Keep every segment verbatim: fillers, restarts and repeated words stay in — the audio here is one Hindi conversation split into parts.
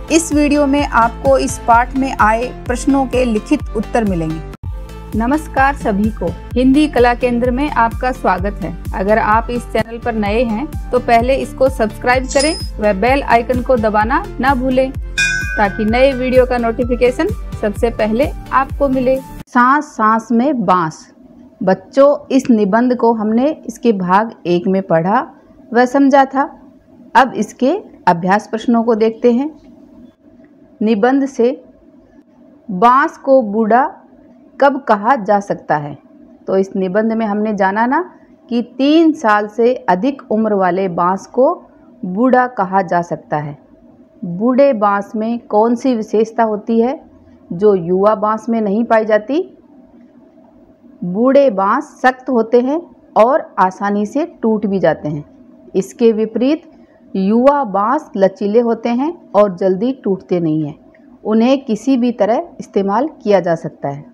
इस वीडियो में आपको इस पाठ में आए प्रश्नों के लिखित उत्तर मिलेंगे। नमस्कार सभी को, हिंदी कला केंद्र में आपका स्वागत है। अगर आप इस चैनल पर नए हैं तो पहले इसको सब्सक्राइब करें व बेल आइकन को दबाना ना भूलें ताकि नए वीडियो का नोटिफिकेशन सबसे पहले आपको मिले। सांस सांस में बांस। बच्चों, इस निबंध को हमने इसके भाग एक में पढ़ा व समझा था। अब इसके अभ्यास प्रश्नों को देखते हैं। निबंध से बांस को बूढ़ा कब कहा जा सकता है? तो इस निबंध में हमने जाना ना कि तीन साल से अधिक उम्र वाले बांस को बूढ़ा कहा जा सकता है। बूढ़े बांस में कौन सी विशेषता होती है जो युवा बांस में नहीं पाई जाती? बूढ़े बांस सख्त होते हैं और आसानी से टूट भी जाते हैं। इसके विपरीत युवा बांस लचीले होते हैं और जल्दी टूटते नहीं हैं। उन्हें किसी भी तरह इस्तेमाल किया जा सकता है।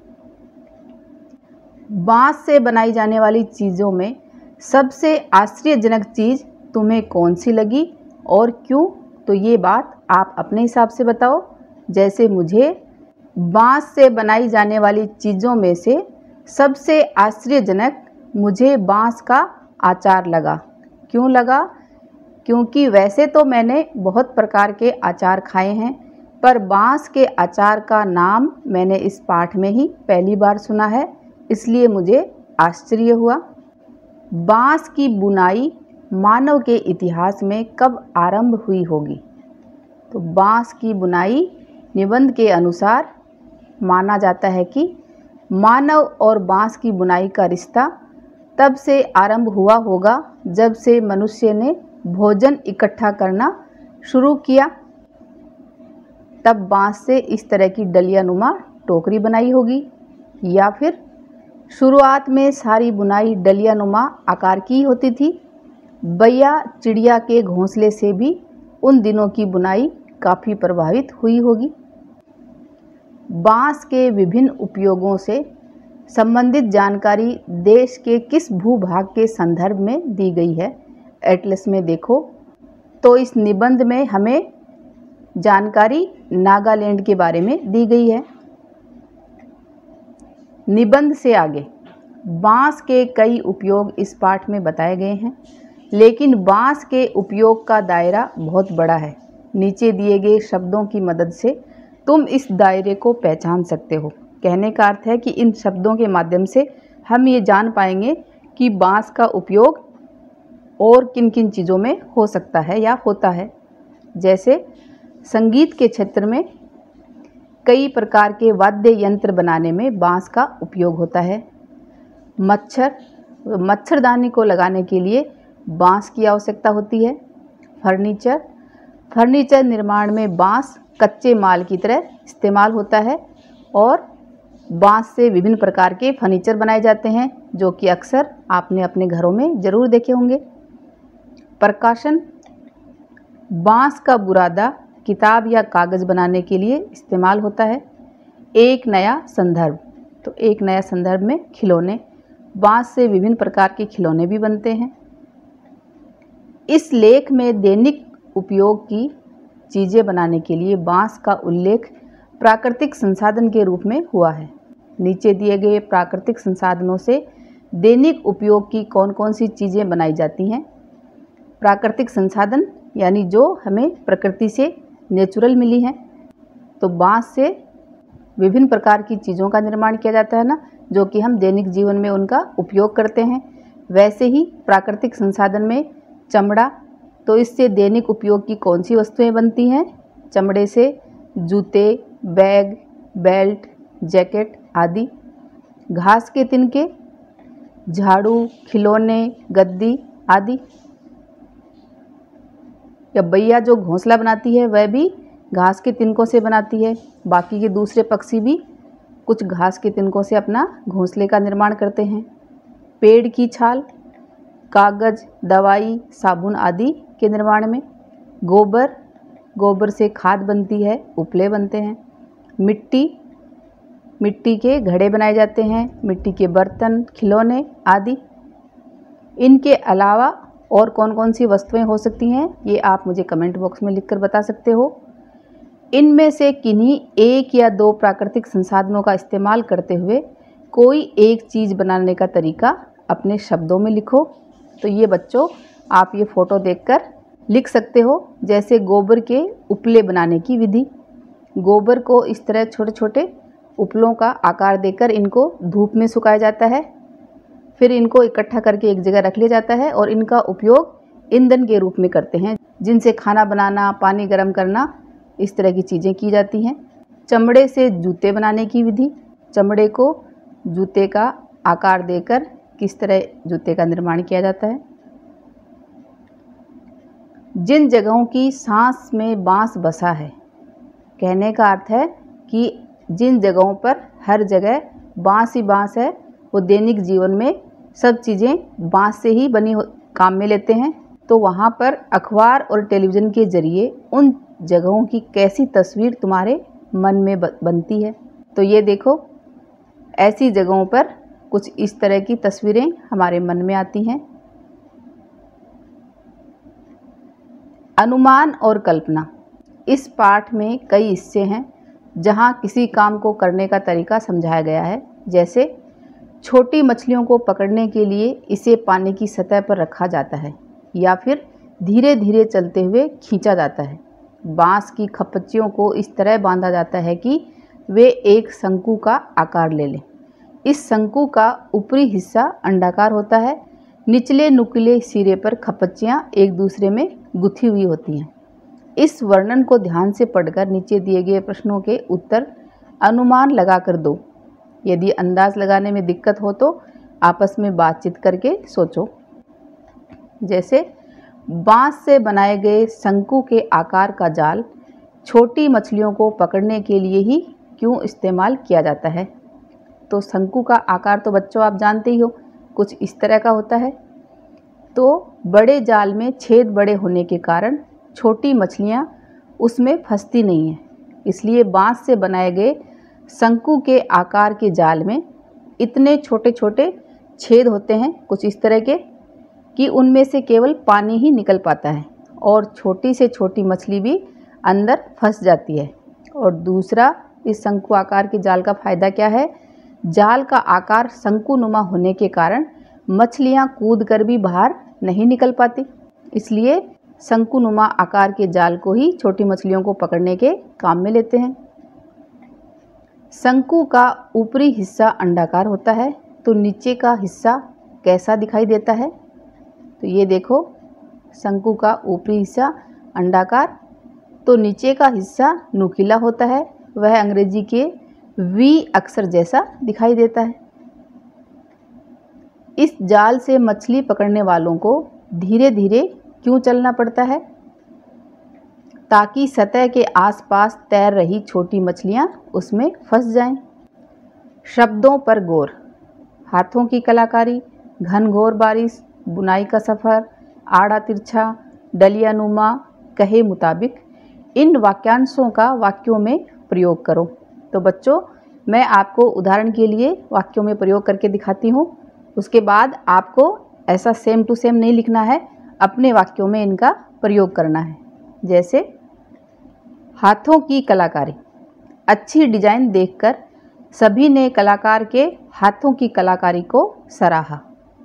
बांस से बनाई जाने वाली चीज़ों में सबसे आश्चर्यजनक चीज़ तुम्हें कौन सी लगी और क्यों? तो ये बात आप अपने हिसाब से बताओ। जैसे मुझे बांस से बनाई जाने वाली चीज़ों में से सबसे आश्चर्यजनक मुझे बांस का अचार लगा। क्यों लगा? क्योंकि वैसे तो मैंने बहुत प्रकार के अचार खाए हैं, पर बांस के अचार का नाम मैंने इस पाठ में ही पहली बार सुना है, इसलिए मुझे आश्चर्य हुआ। बांस की बुनाई मानव के इतिहास में कब आरंभ हुई होगी? तो बांस की बुनाई निबंध के अनुसार माना जाता है कि मानव और बांस की बुनाई का रिश्ता तब से आरंभ हुआ होगा जब से मनुष्य ने भोजन इकट्ठा करना शुरू किया। तब बांस से इस तरह की डलियानुमा टोकरी बनाई होगी, या फिर शुरुआत में सारी बुनाई डलियानुमा आकार की होती थी। बैया चिड़िया के घोंसले से भी उन दिनों की बुनाई काफ़ी प्रभावित हुई होगी। बांस के विभिन्न उपयोगों से संबंधित जानकारी देश के किस भूभाग के संदर्भ में दी गई है? एटलस में देखो तो इस निबंध में हमें जानकारी नागालैंड के बारे में दी गई है। निबंध से आगे बांस के कई उपयोग इस पाठ में बताए गए हैं, लेकिन बांस के उपयोग का दायरा बहुत बड़ा है। नीचे दिए गए शब्दों की मदद से तुम इस दायरे को पहचान सकते हो। कहने का अर्थ है कि इन शब्दों के माध्यम से हम ये जान पाएंगे कि बांस का उपयोग और किन किन चीज़ों में हो सकता है या होता है। जैसे संगीत के क्षेत्र में कई प्रकार के वाद्य यंत्र बनाने में बांस का उपयोग होता है। मच्छर मच्छरदानी को लगाने के लिए बांस की आवश्यकता होती है। फर्नीचर फर्नीचर निर्माण में बांस कच्चे माल की तरह इस्तेमाल होता है और बांस से विभिन्न प्रकार के फर्नीचर बनाए जाते हैं, जो कि अक्सर आपने अपने घरों में ज़रूर देखे होंगे। प्रकाशन बांस का बुरादा किताब या कागज़ बनाने के लिए इस्तेमाल होता है। एक नया संदर्भ तो एक नया संदर्भ में खिलौने, बांस से विभिन्न प्रकार के खिलौने भी बनते हैं। इस लेख में दैनिक उपयोग की चीज़ें बनाने के लिए बांस का उल्लेख प्राकृतिक संसाधन के रूप में हुआ है। नीचे दिए गए प्राकृतिक संसाधनों से दैनिक उपयोग की कौन कौन सी चीज़ें बनाई जाती हैं? प्राकृतिक संसाधन यानी जो हमें प्रकृति से नेचुरल मिली हैं। तो बांस से विभिन्न प्रकार की चीज़ों का निर्माण किया जाता है ना, जो कि हम दैनिक जीवन में उनका उपयोग करते हैं। वैसे ही प्राकृतिक संसाधन में चमड़ा, तो इससे दैनिक उपयोग की कौन सी वस्तुएं बनती हैं? चमड़े से जूते, बैग, बेल्ट, जैकेट आदि। घास के तिनके, झाड़ू, खिलौने, गद्दी आदि। या बैया जो घोंसला बनाती है वह भी घास के तिनकों से बनाती है। बाकी के दूसरे पक्षी भी कुछ घास के तिनकों से अपना घोंसले का निर्माण करते हैं। पेड़ की छाल, कागज़, दवाई, साबुन आदि के निर्माण में। गोबर गोबर से खाद बनती है, उपले बनते हैं। मिट्टी मिट्टी के घड़े बनाए जाते हैं, मिट्टी के बर्तन, खिलौने आदि। इनके अलावा और कौन कौन सी वस्तुएं हो सकती हैं, ये आप मुझे कमेंट बॉक्स में लिखकर बता सकते हो। इनमें से किन्हीं एक या दो प्राकृतिक संसाधनों का इस्तेमाल करते हुए कोई एक चीज़ बनाने का तरीका अपने शब्दों में लिखो। तो ये बच्चों आप ये फ़ोटो देखकर लिख सकते हो। जैसे गोबर के उपले बनाने की विधि। गोबर को इस तरह छोटे छोटे उपलों का आकार देकर इनको धूप में सुखाया जाता है, फिर इनको इकट्ठा करके एक जगह रख लिया जाता है और इनका उपयोग ईंधन के रूप में करते हैं, जिनसे खाना बनाना, पानी गर्म करना, इस तरह की चीज़ें की जाती हैं। चमड़े से जूते बनाने की विधि। चमड़े को जूते का आकार देकर किस तरह जूते का निर्माण किया जाता है। जिन जगहों की सांस में बाँस बसा है, कहने का अर्थ है कि जिन जगहों पर हर जगह बाँस ही बाँस है, वो दैनिक जीवन में सब चीज़ें बाँस से ही बनी काम में लेते हैं, तो वहाँ पर अखबार और टेलीविज़न के ज़रिए उन जगहों की कैसी तस्वीर तुम्हारे मन में बनती है। तो ये देखो, ऐसी जगहों पर कुछ इस तरह की तस्वीरें हमारे मन में आती हैं। अनुमान और कल्पना। इस पाठ में कई हिस्से हैं जहाँ किसी काम को करने का तरीका समझाया गया है। जैसे छोटी मछलियों को पकड़ने के लिए इसे पानी की सतह पर रखा जाता है या फिर धीरे धीरे चलते हुए खींचा जाता है। बाँस की खपच्चियों को इस तरह बांधा जाता है कि वे एक शंकु का आकार ले लें। इस शंकु का ऊपरी हिस्सा अंडाकार होता है। निचले नुकीले सिरे पर खपच्चियाँ एक दूसरे में गुथी हुई होती हैं। इस वर्णन को ध्यान से पढ़कर नीचे दिए गए प्रश्नों के उत्तर अनुमान लगाकर दो। यदि अंदाज लगाने में दिक्कत हो तो आपस में बातचीत करके सोचो। जैसे बाँस से बनाए गए शंकु के आकार का जाल छोटी मछलियों को पकड़ने के लिए ही क्यों इस्तेमाल किया जाता है। तो शंकु का आकार तो बच्चों आप जानते ही हो, कुछ इस तरह का होता है। तो बड़े जाल में छेद बड़े होने के कारण छोटी मछलियाँ उसमें फंसती नहीं हैं। इसलिए बाँस से बनाए गए शंकु के आकार के जाल में इतने छोटे छोटे छेद होते हैं, कुछ इस तरह के, कि उनमें से केवल पानी ही निकल पाता है और छोटी से छोटी मछली भी अंदर फंस जाती है। और दूसरा, इस शंकु आकार के जाल का फ़ायदा क्या है? जाल का आकार शंकुनुमा होने के कारण मछलियाँ कूद कर भी बाहर नहीं निकल पाती। इसलिए शंकुनुमा आकार के जाल को ही छोटी मछलियों को पकड़ने के काम में लेते हैं। शंकु का ऊपरी हिस्सा अंडाकार होता है, तो नीचे का हिस्सा कैसा दिखाई देता है? तो ये देखो, शंकु का ऊपरी हिस्सा अंडाकार, तो नीचे का हिस्सा नुकीला होता है। वह अंग्रेजी के वी अक्षर जैसा दिखाई देता है। इस जाल से मछली पकड़ने वालों को धीरे धीरे क्यों चलना पड़ता है? ताकि सतह के आसपास तैर रही छोटी मछलियां उसमें फंस जाएं। शब्दों पर गौर। हाथों की कलाकारी, घनघोर बारिश, बुनाई का सफ़र, आड़ा तिरछा, डलियानुमा, कहे मुताबिक, इन वाक्यांशों का वाक्यों में प्रयोग करो। तो बच्चों, मैं आपको उदाहरण के लिए वाक्यों में प्रयोग करके दिखाती हूँ। उसके बाद आपको ऐसा सेम टू सेम नहीं लिखना है, अपने वाक्यों में इनका प्रयोग करना है। जैसे हाथों की कलाकारी। अच्छी डिजाइन देखकर सभी ने कलाकार के हाथों की कलाकारी को सराहा।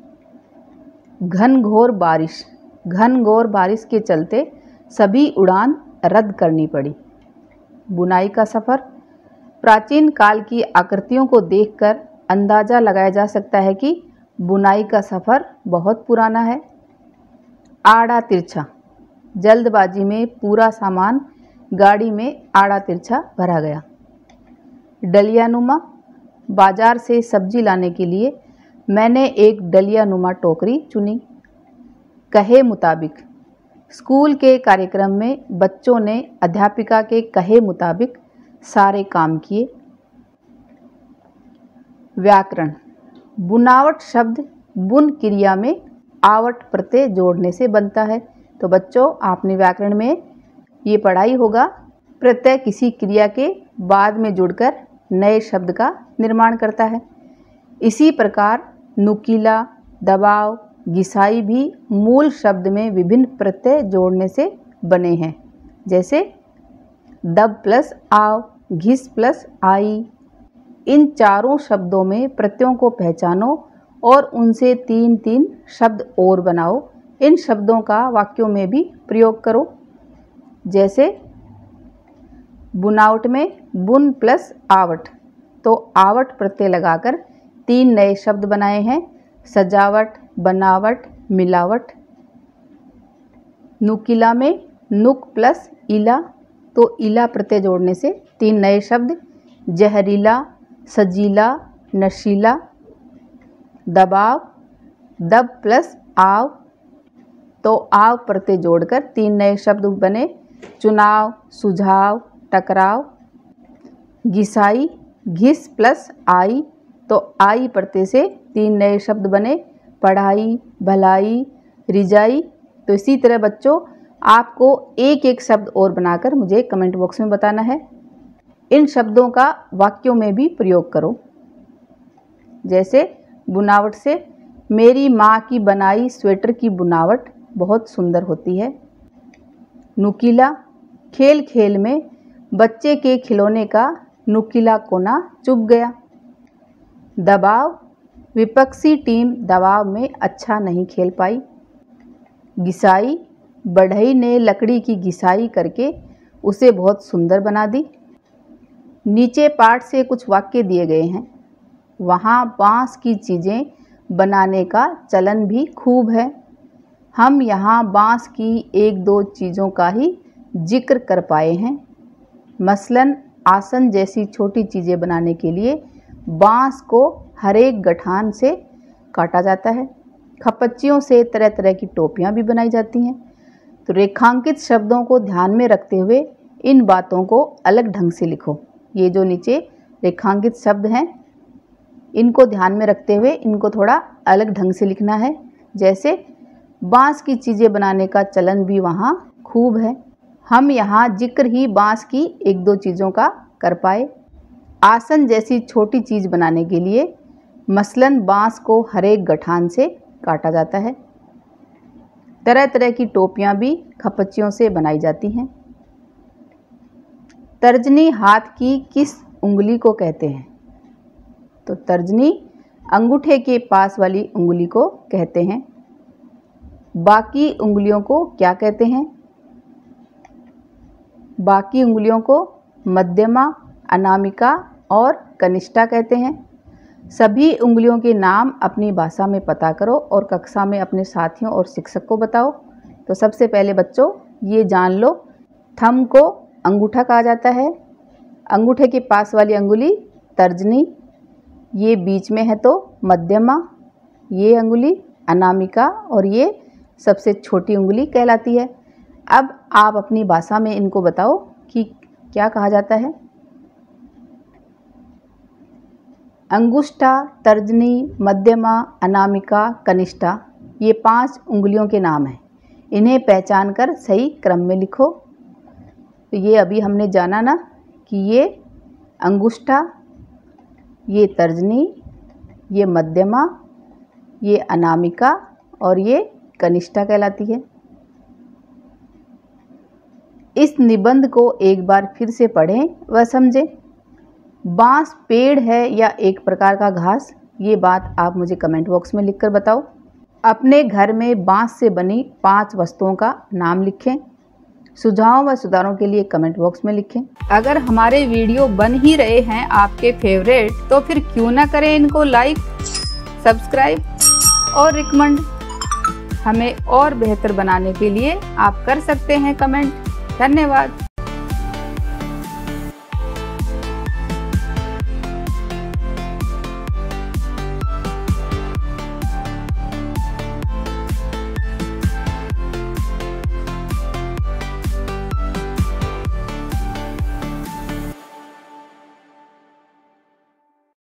घनघोर बारिश। घनघोर बारिश के चलते सभी उड़ान रद्द करनी पड़ी। बुनाई का सफ़र। प्राचीन काल की आकृतियों को देखकर अंदाज़ा लगाया जा सकता है कि बुनाई का सफ़र बहुत पुराना है। आड़ा तिरछा। जल्दबाजी में पूरा सामान गाड़ी में आड़ा तिरछा भरा गया। डलियानुमा। बाजार से सब्जी लाने के लिए मैंने एक डलियानुमा टोकरी चुनी। कहे मुताबिक। स्कूल के कार्यक्रम में बच्चों ने अध्यापिका के कहे मुताबिक सारे काम किए। व्याकरण। बुनावट शब्द बुन क्रिया में आवट प्रत्यय जोड़ने से बनता है। तो बच्चों, आपने व्याकरण में ये पढ़ाई होगा, प्रत्यय किसी क्रिया के बाद में जुड़कर नए शब्द का निर्माण करता है। इसी प्रकार नुकीला, दबाव, घिसाई भी मूल शब्द में विभिन्न प्रत्यय जोड़ने से बने हैं। जैसे दब प्लस आव, घिस प्लस आई। इन चारों शब्दों में प्रत्ययों को पहचानो और उनसे तीन तीन शब्द और बनाओ। इन शब्दों का वाक्यों में भी प्रयोग करो। जैसे बुनावट में बुन प्लस आवट, तो आवट प्रत्यय लगाकर तीन नए शब्द बनाए हैं, सजावट, बनावट, मिलावट। नुकीला में नुक प्लस इला, तो इला प्रत्यय जोड़ने से तीन नए शब्द, जहरीला, सजीला, नशीला। दबाव, दब प्लस आव, तो आव प्रत्यय जोड़कर तीन नए शब्द बने, चुनाव, सुझाव, टकराव। घिसाई, घिस प्लस आई, तो आई प्रत्यय से तीन नए शब्द बने, पढ़ाई, भलाई, रिजाई। तो इसी तरह बच्चों आपको एक एक शब्द और बनाकर मुझे कमेंट बॉक्स में बताना है। इन शब्दों का वाक्यों में भी प्रयोग करो। जैसे बुनावट से, मेरी माँ की बनाई स्वेटर की बुनावट बहुत सुंदर होती है। नुकीला, खेल खेल में बच्चे के खिलौने का नुकीला कोना चुभ गया। दबाव, विपक्षी टीम दबाव में अच्छा नहीं खेल पाई। घिसाई, बढ़ई ने लकड़ी की घिसाई करके उसे बहुत सुंदर बना दी। नीचे पाठ से कुछ वाक्य दिए गए हैं, वहाँ बांस की चीज़ें बनाने का चलन भी खूब है। हम यहाँ बांस की एक दो चीज़ों का ही जिक्र कर पाए हैं। मसलन आसन जैसी छोटी चीज़ें बनाने के लिए बांस को हर एक गठान से काटा जाता है। खपच्चियों से तरह तरह की टोपियाँ भी बनाई जाती हैं। तो रेखांकित शब्दों को ध्यान में रखते हुए इन बातों को अलग ढंग से लिखो। ये जो नीचे रेखांकित शब्द हैं, इनको ध्यान में रखते हुए इनको थोड़ा अलग ढंग से लिखना है। जैसे बांस की चीज़ें बनाने का चलन भी वहाँ खूब है। हम यहाँ जिक्र ही बांस की एक दो चीज़ों का कर पाए। आसन जैसी छोटी चीज़ बनाने के लिए मसलन बांस को हर एक गठान से काटा जाता है। तरह तरह की टोपियाँ भी खपच्चियों से बनाई जाती हैं। तर्जनी हाथ की किस उंगली को कहते हैं? तो तर्जनी अंगूठे के पास वाली उंगली को कहते हैं। बाकी उंगलियों को क्या कहते हैं? बाकी उंगलियों को मध्यमा, अनामिका और कनिष्ठा कहते हैं। सभी उंगलियों के नाम अपनी भाषा में पता करो और कक्षा में अपने साथियों और शिक्षक को बताओ। तो सबसे पहले बच्चों ये जान लो, थंब को अंगूठा कहा जाता है। अंगूठे के पास वाली अंगुली तर्जनी, ये बीच में है तो मध्यमा, ये अंगुली अनामिका और ये सबसे छोटी उंगली कहलाती है। अब आप अपनी भाषा में इनको बताओ कि क्या कहा जाता है। अंगुष्ठा, तर्जनी, मध्यमा, अनामिका, कनिष्ठा, ये पांच उंगलियों के नाम हैं। इन्हें पहचान कर सही क्रम में लिखो। तो ये अभी हमने जाना ना कि ये अंगुष्ठा, ये तर्जनी, ये मध्यमा, ये अनामिका और ये कनिष्ठा कहलाती है। इस निबंध को एक बार फिर से पढ़ें व समझें। बांस पेड़ है या एक प्रकार का घास? ये बात आप मुझे कमेंट बॉक्स में लिखकर बताओ। अपने घर में बांस से बनी पांच वस्तुओं का नाम लिखें। सुझावों व सुधारों के लिए कमेंट बॉक्स में लिखें। अगर हमारे वीडियो बन ही रहे हैं आपके फेवरेट, तो फिर क्यों ना करें इनको लाइक, सब्सक्राइब और रिकमेंड। हमें और बेहतर बनाने के लिए आप कर सकते हैं कमेंट। धन्यवाद।